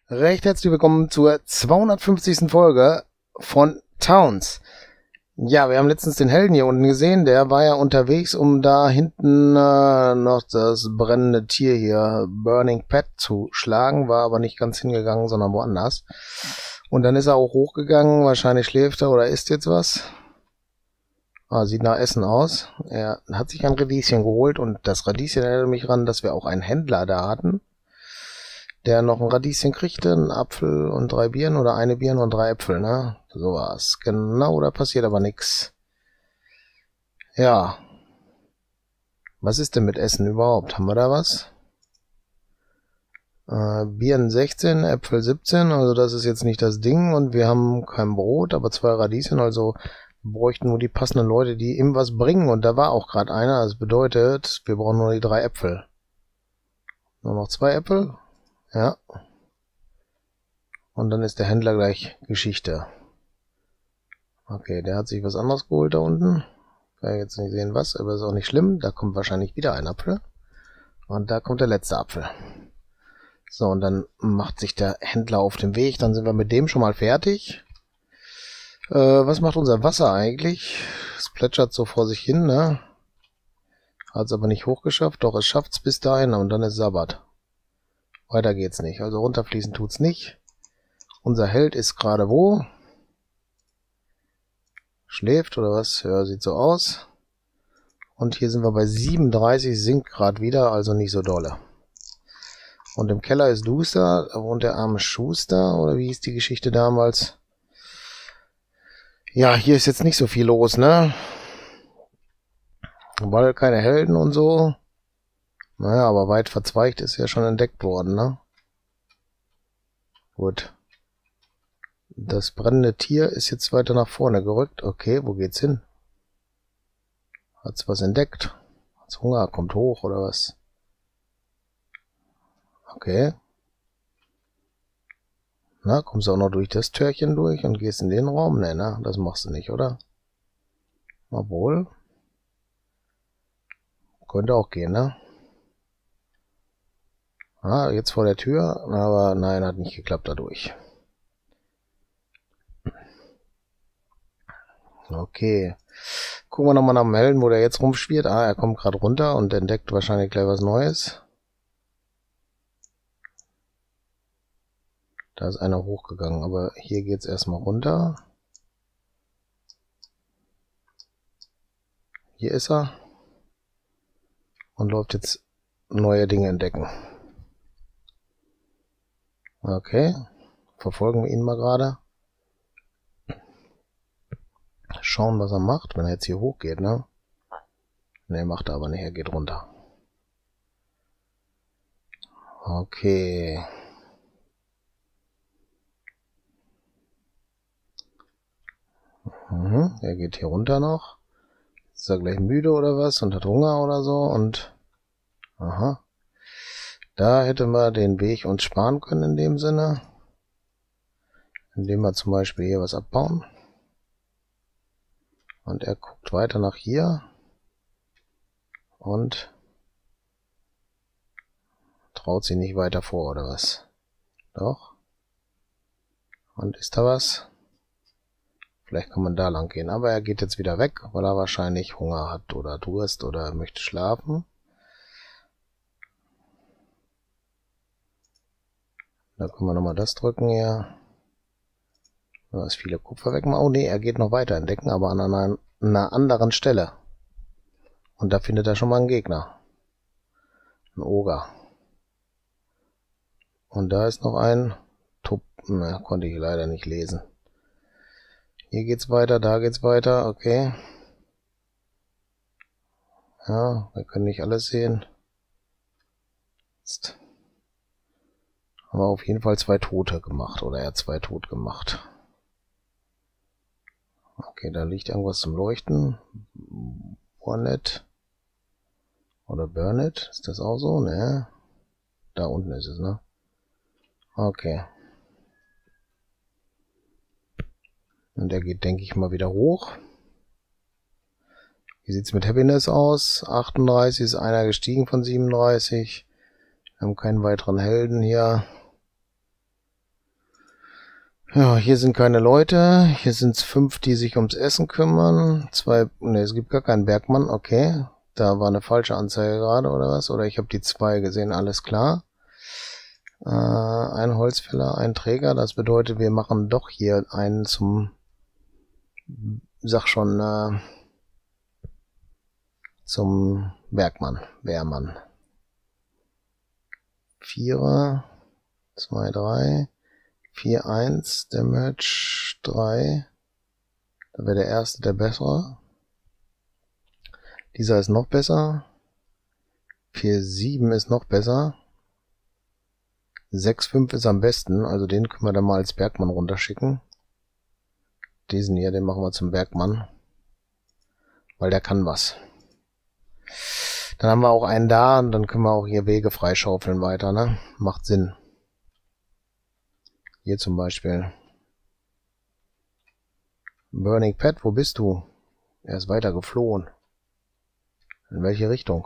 Recht herzlich willkommen zur 250. Folge von Towns. Ja, wir haben letztens den Helden hier unten gesehen, der war ja unterwegs, um da hinten noch das brennende Tier hier, Burning Pet, zu schlagen, war aber nicht ganz hingegangen, sondern woanders. Und dann ist er auch hochgegangen, wahrscheinlich schläft er oder isst jetzt was. Sieht nach Essen aus. Er hat sich ein Radieschen geholt und das Radieschen erinnert mich daran, dass wir auch einen Händler da hatten, der noch ein Radieschen kriegte, einen Apfel und 3 Birnen oder eine Birne und 3 Äpfel, ne? So war's. Genau, da passiert aber nix. Ja. Was ist denn mit Essen überhaupt? Haben wir da was? Birnen 16, Äpfel 17, also das ist jetzt nicht das Ding. Und wir haben kein Brot, aber 2 Radieschen, also wir bräuchten nur die passenden Leute, die ihm was bringen. Und da war auch gerade einer. Das bedeutet, wir brauchen nur die 3 Äpfel. Nur noch 2 Äpfel. Ja. Und dann ist der Händler gleich Geschichte. Okay, der hat sich was anderes geholt da unten. Kann ich jetzt nicht sehen was, aber ist auch nicht schlimm. Da kommt wahrscheinlich wieder ein Apfel. Und da kommt der letzte Apfel. So, und dann macht sich der Händler auf den Weg. Dann sind wir mit dem schon mal fertig. Was macht unser Wasser eigentlich? Es plätschert so vor sich hin, ne? Hat es aber nicht hochgeschafft. Doch, es schafft es bis dahin und dann ist Sabbat. Weiter geht's nicht. Also runterfließen tut's nicht. Unser Held ist gerade wo? Schläft oder was? Ja, sieht so aus. Und hier sind wir bei 37, sinkt gerade wieder, also nicht so dolle. Und im Keller ist duster, da wohnt der arme Schuster, oder wie hieß die Geschichte damals? Ja, hier ist jetzt nicht so viel los, ne? Weil keine Helden und so. Naja, aber weit verzweigt ist ja schon entdeckt worden, ne? Gut. Das brennende Tier ist jetzt weiter nach vorne gerückt. Okay, wo geht's hin? Hat's was entdeckt? Hat's Hunger? Kommt hoch oder was? Okay. Na, kommst du auch noch durch das Türchen durch und gehst in den Raum? Ne, na, das machst du nicht, oder? Obwohl. Könnte auch gehen, ne? Jetzt vor der Tür, aber nein, hat nicht geklappt dadurch. Okay. Gucken wir nochmal nach dem Helden, wo der jetzt rumspielt. Er kommt gerade runter und entdeckt wahrscheinlich gleich was Neues. Da ist einer hochgegangen, aber hier geht's erstmal runter. Hier ist er. Und läuft jetzt neue Dinge entdecken. Okay. Verfolgen wir ihn mal gerade. Schauen, was er macht, wenn er jetzt hier hochgeht, ne? Ne, macht er aber nicht, er geht runter. Okay. Er geht hier runter noch. Ist er gleich müde oder was und hat Hunger oder so und... Aha. Da hätten wir den Weg uns sparen können in dem Sinne. Indem wir zum Beispiel hier was abbauen. Und er guckt weiter nach hier. Und traut sich nicht weiter vor, oder was? Doch. Und ist da was? Vielleicht kann man da lang gehen. Aber er geht jetzt wieder weg, weil er wahrscheinlich Hunger hat oder Durst oder möchte schlafen. Da können wir nochmal das drücken hier. Da ist viele Kupfer weg. Oh ne, er geht noch weiter entdecken, aber an einer anderen Stelle. Und da findet er schon mal einen Gegner. Ein Oger. Und da ist noch ein konnte ich leider nicht lesen. Hier geht's weiter, da geht's weiter, okay. Ja, wir können nicht alles sehen. Jetzt haben wir auf jeden Fall 2 Tote gemacht, oder er hat 2 tot gemacht. Okay, da liegt irgendwas zum Leuchten. Bornet. Oder Burnet, ist das auch so? Ne? Da unten ist es, ne? Okay. Und er geht, denke ich mal, wieder hoch. Wie sieht's mit Happiness aus? 38 ist einer gestiegen von 37. Wir haben keinen weiteren Helden hier. Ja, hier sind keine Leute. Hier sind es 5, die sich ums Essen kümmern. 2, ne, es gibt gar keinen Bergmann. Okay, da war eine falsche Anzeige gerade oder was? Oder ich habe die 2 gesehen, alles klar. Ein Holzfäller, ein Träger. Das bedeutet, wir machen doch hier einen zum, sag schon, zum Bergmann, Wehrmann. 4er, 2, 3, 4, 1, Damage, 3. Da wäre der erste der bessere. Dieser ist noch besser. 4, 7 ist noch besser. 6, 5 ist am besten, also den können wir dann mal als Bergmann runterschicken. Diesen hier, den machen wir zum Bergmann. Weil der kann was. Dann haben wir auch einen da und dann können wir auch hier Wege freischaufeln weiter, ne? Macht Sinn. Hier zum Beispiel. Burning Pet, wo bist du? Er ist weiter geflohen. In welche Richtung?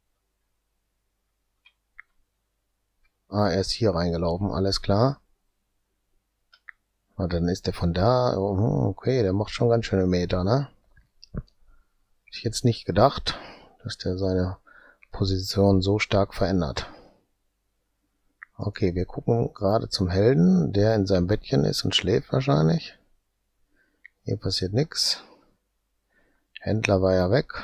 Ah, er ist hier reingelaufen, alles klar. Ah, dann ist der von da. Oh, okay, der macht schon ganz schöne Meter, ne? Hätte ich jetzt nicht gedacht, dass der seine Position so stark verändert. Okay, wir gucken gerade zum Helden, der in seinem Bettchen ist und schläft wahrscheinlich. Hier passiert nichts. Händler war ja weg.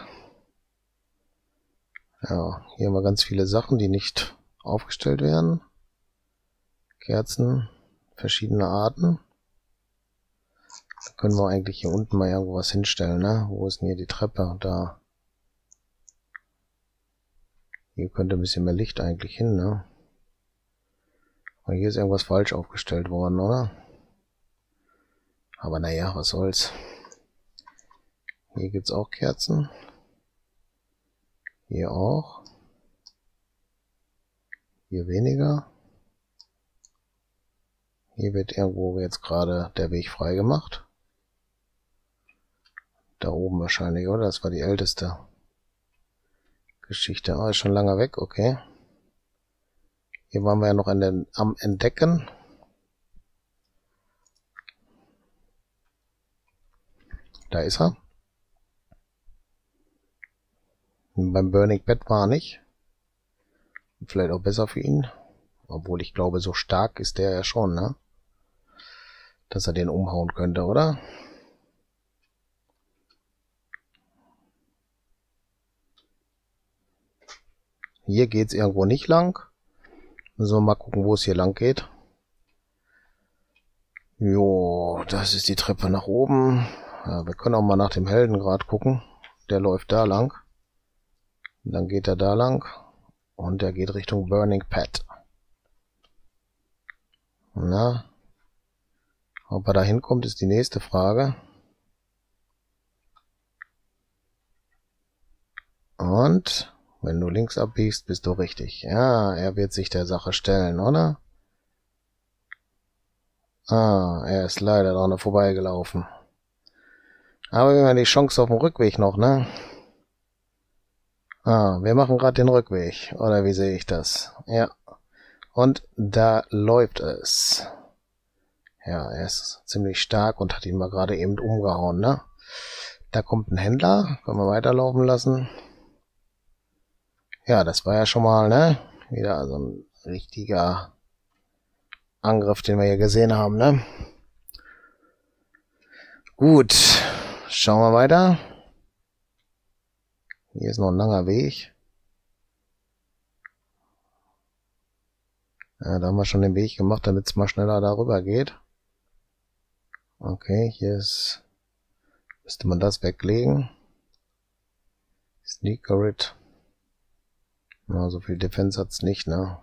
Ja, hier haben wir ganz viele Sachen, die nicht aufgestellt werden. Kerzen, verschiedene Arten. Da können wir eigentlich hier unten mal irgendwo was hinstellen, ne? Wo ist denn hier die Treppe? Da. Hier könnte ein bisschen mehr Licht eigentlich hin, ne? Aber hier ist irgendwas falsch aufgestellt worden, oder? Aber naja, was soll's. Hier gibt's auch Kerzen. Hier auch. Hier weniger. Hier wird irgendwo jetzt gerade der Weg frei gemacht. Da oben wahrscheinlich, oder? Das war die älteste Geschichte. Ah, ist schon lange weg, okay. Hier waren wir ja noch am Entdecken. Da ist er. Beim Burning Bed war er nicht. Vielleicht auch besser für ihn. Obwohl ich glaube, so stark ist der ja schon, ne? Dass er den umhauen könnte, oder? Hier geht's irgendwo nicht lang. So, mal gucken, wo es hier lang geht. Jo, das ist die Treppe nach oben. Ja, wir können auch mal nach dem Helden gerade gucken. Der läuft da lang. Und dann geht er da lang. Und der geht Richtung Burning Pet. Na? Ob er da hinkommt, ist die nächste Frage. Und wenn du links abbiegst, bist du richtig. Ja, er wird sich der Sache stellen, oder? Ah, er ist leider dran vorbeigelaufen. Aber wir haben die Chance auf dem Rückweg noch, ne? Ah, wir machen gerade den Rückweg. Oder wie sehe ich das? Ja. Und da läuft es. Ja, er ist ziemlich stark und hat ihn mal gerade eben umgehauen, ne? Da kommt ein Händler. Können wir weiterlaufen lassen. Ja, das war ja schon mal, ne? Wieder so ein richtiger Angriff, den wir hier gesehen haben, ne? Gut. Schauen wir weiter. Hier ist noch ein langer Weg. Ja, da haben wir schon den Weg gemacht, damit es mal schneller darüber geht. Okay, hier ist... Müsste man das weglegen. Sneakerit. Na, so viel Defense hat's nicht, ne?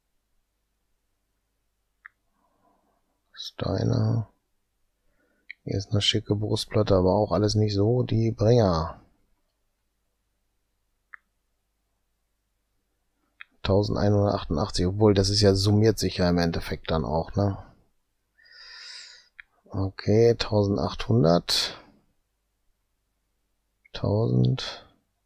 Steiner. Hier ist eine schicke Brustplatte, aber auch alles nicht so die Bringer. 1188, obwohl das ist ja summiert sich ja im Endeffekt dann auch, ne? Okay, 1800. 1000.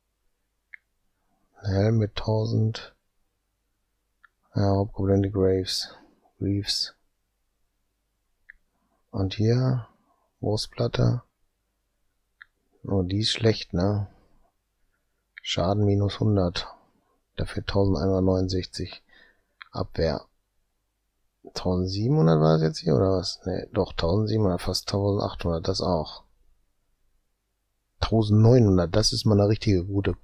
Helm mit 1000. Ja, Hauptproblem die Reeves. Und hier, Wurstplatte. Oh, die ist schlecht, ne? Schaden minus 100. Dafür 1169. Abwehr. 1700 war das jetzt hier, oder was? Ne, doch, 1700, fast 1800, das auch. 1900, das ist mal eine richtige gute.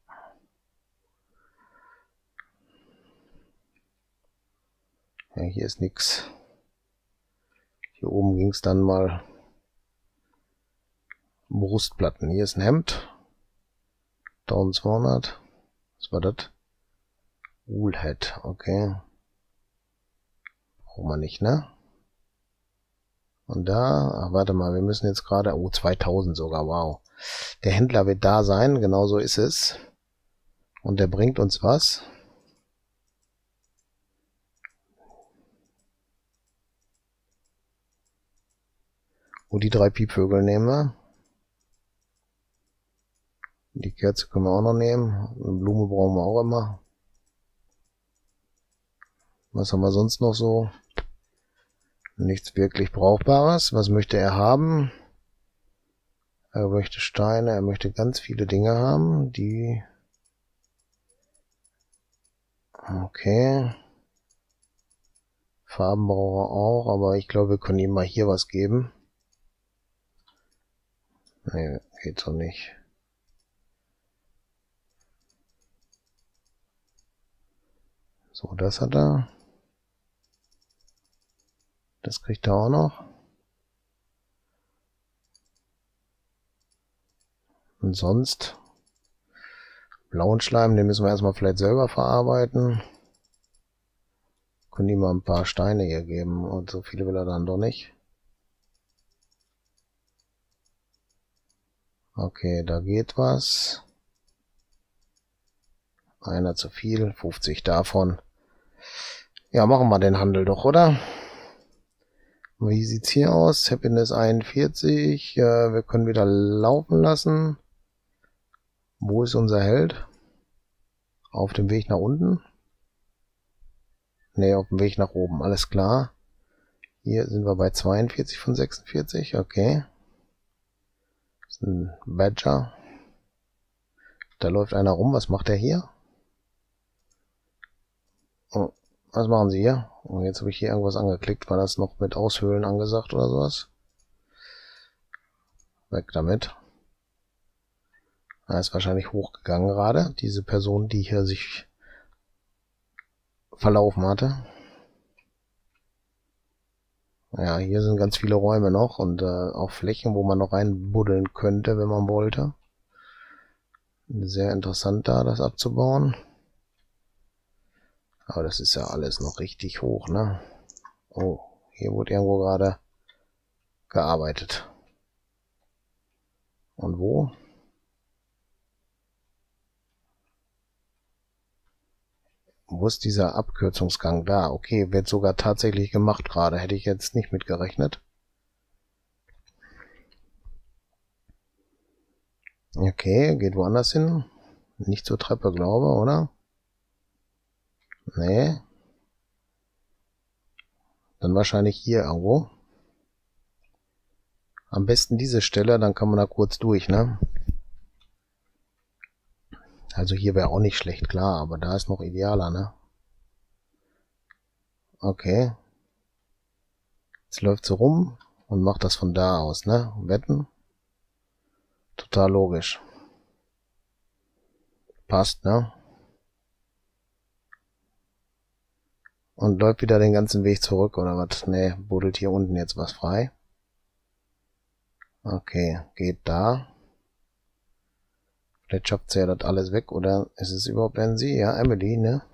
Ja, hier ist nix. Hier oben ging es dann mal Brustplatten. Hier ist ein Hemd. 1200. Was war das? Woolhead, okay. Brauchen wir nicht, ne? Und da, ach, warte mal, wir müssen jetzt gerade, oh, 2000 sogar, wow. Der Händler wird da sein, genau so ist es. Und der bringt uns was? Oh, die 3 Piepvögel nehmen wir. Die Kerze können wir auch noch nehmen. Eine Blume brauchen wir auch immer. Was haben wir sonst noch so? Nichts wirklich Brauchbares. Was möchte er haben? Er möchte Steine, er möchte ganz viele Dinge haben, die... Okay. Farben braucht er auch, aber ich glaube, wir können ihm mal hier was geben. Nee, geht so nicht. So, das hat er. Das kriegt er auch noch. Und sonst blauen Schleim, den müssen wir erstmal vielleicht selber verarbeiten. Können die mal ein paar Steine hier geben. Und so viele will er dann doch nicht. Okay, da geht was. Einer zu viel, 50 davon. Ja, machen wir den Handel doch, oder? Wie sieht's hier aus? Happiness 41. Wir können wieder laufen lassen. Wo ist unser Held? Auf dem Weg nach unten? Ne, auf dem Weg nach oben. Alles klar. Hier sind wir bei 42 von 46. Okay. Das ist ein Badger. Da läuft einer rum. Was macht der hier? Oh, was machen Sie hier? Oh, jetzt habe ich hier irgendwas angeklickt. War das noch mit Aushöhlen angesagt oder sowas? Weg damit. Er ist wahrscheinlich hochgegangen gerade. Diese Person, die hier sich verlaufen hatte. Ja, hier sind ganz viele Räume noch und auch Flächen, wo man noch reinbuddeln könnte, wenn man wollte. Sehr interessant da, das abzubauen. Aber das ist ja alles noch richtig hoch, ne? Oh, hier wurde irgendwo gerade gearbeitet. Und wo? Wo ist dieser Abkürzungsgang? Da, okay, wird sogar tatsächlich gemacht gerade. Hätte ich jetzt nicht mitgerechnet. Okay, geht woanders hin. Nicht zur Treppe, glaube, oder? Nee. Dann wahrscheinlich hier irgendwo. Am besten diese Stelle, dann kann man da kurz durch, ne? Also hier wäre auch nicht schlecht, klar, aber da ist noch idealer, ne? Okay. Jetzt läuft sie rum und macht das von da aus, ne? Wetten? Total logisch. Passt, ne? Und läuft wieder den ganzen Weg zurück, oder was? Ne, buddelt hier unten jetzt was frei. Okay, geht da. Vielleicht schafft sie ja das alles weg, oder ist es überhaupt ein sie? Ja, Emily, ne?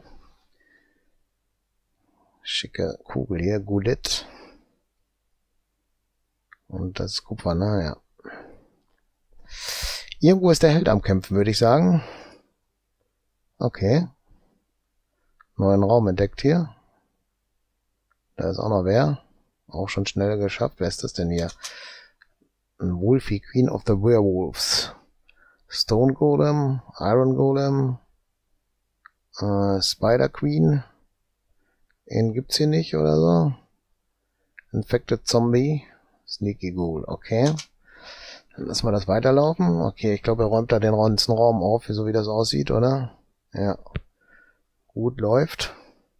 Schicke Kugel hier, Goulet. Und das ist Kupfer, naja. Irgendwo ist der Held am Kämpfen, würde ich sagen. Okay. Neuen Raum entdeckt hier. Da ist auch noch wer. Auch schon schnell geschafft. Wer ist das denn hier? Ein Wolfie, Queen of the Werewolves. Stone Golem, Iron Golem, Spider Queen. Den gibt's hier nicht oder so. Infected Zombie. Sneaky Ghoul, okay. Dann lassen wir das weiterlaufen. Okay, ich glaube, er räumt da den ganzen Raum auf, so wie das aussieht, oder? Ja. Gut, läuft.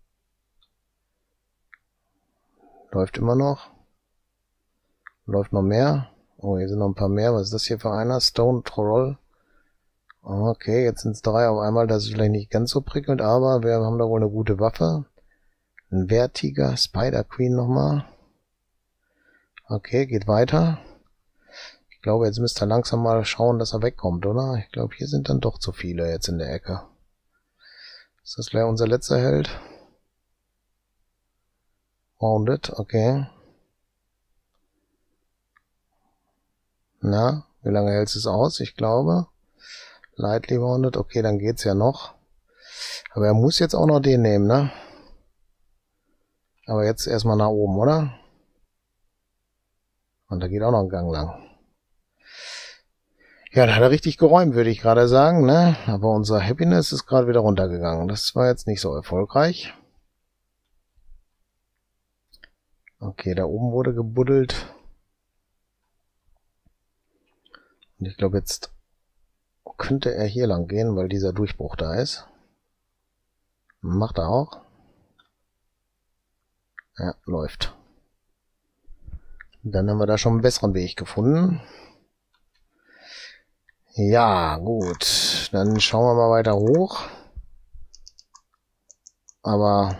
Läuft immer noch. Läuft noch mehr. Oh, hier sind noch ein paar mehr. Was ist das hier für einer? Stone Troll. Okay, jetzt sind es 3 auf einmal. Das ist vielleicht nicht ganz so prickelnd, aber wir haben da wohl eine gute Waffe. Ein Vertiger, Spider Queen nochmal. Okay, geht weiter. Ich glaube, jetzt müsst ihr langsam mal schauen, dass er wegkommt, oder? Ich glaube, hier sind dann doch zu viele jetzt in der Ecke. Ist das gleich unser letzter Held? Wounded, okay. Na, wie lange hältst du es aus? Ich glaube. Lightly wounded, okay, dann geht's ja noch. Aber er muss jetzt auch noch den nehmen, ne? Aber jetzt erstmal nach oben, oder? Und da geht auch noch ein Gang lang. Ja, da hat er richtig geräumt, würde ich gerade sagen, ne? Aber unser Happiness ist gerade wieder runtergegangen. Das war jetzt nicht so erfolgreich. Okay, da oben wurde gebuddelt. Und ich glaube, jetzt könnte er hier lang gehen, weil dieser Durchbruch da ist. Macht er auch. Ja, läuft. Dann haben wir da schon einen besseren Weg gefunden. Ja, gut. Dann schauen wir mal weiter hoch. Aber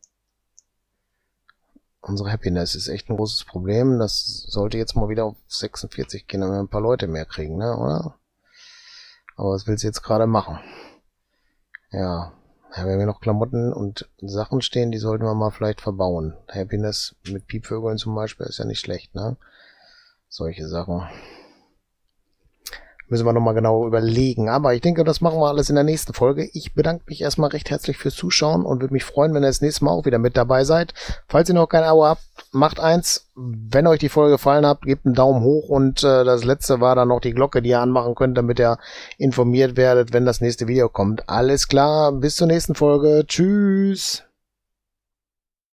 unsere Happiness ist echt ein großes Problem. Das sollte jetzt mal wieder auf 46 gehen, wenn wir ein paar Leute mehr kriegen, ne, oder? Aber was willst du jetzt gerade machen? Ja, wir haben ja noch Klamotten und Sachen stehen, die sollten wir mal vielleicht verbauen. Happiness mit Piepvögeln zum Beispiel ist ja nicht schlecht, ne? Solche Sachen. Müssen wir nochmal genau überlegen. Aber ich denke, das machen wir alles in der nächsten Folge. Ich bedanke mich erstmal recht herzlich fürs Zuschauen und würde mich freuen, wenn ihr das nächste Mal auch wieder mit dabei seid. Falls ihr noch kein Abo habt, macht eins. Wenn euch die Folge gefallen hat, gebt einen Daumen hoch. Und das letzte war dann noch die Glocke, die ihr anmachen könnt, damit ihr informiert werdet, wenn das nächste Video kommt. Alles klar, bis zur nächsten Folge. Tschüss.